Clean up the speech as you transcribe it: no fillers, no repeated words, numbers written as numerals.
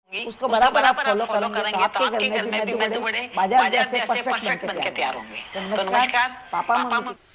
उसको बराबर आप फॉलो करेंगे तो आपके घर में भी मैं तो बड़े बाजार जैसे परफेक्ट बन के तैयार होंगे। तो नमस्कार, पापा मम्मी की